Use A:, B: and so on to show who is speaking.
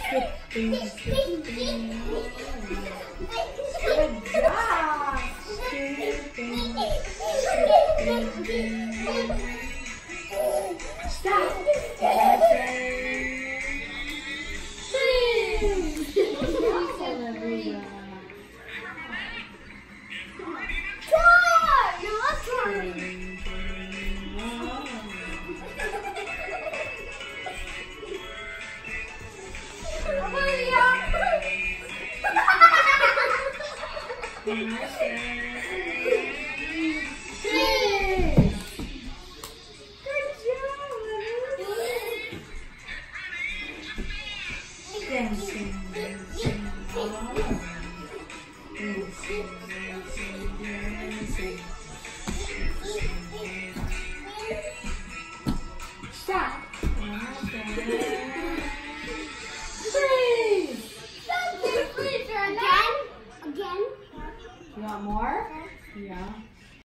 A: Stop. Dancing, dancing, dancing, dancing, dancing. Stop. Freeze.
B: Again?
A: You want more? Yeah.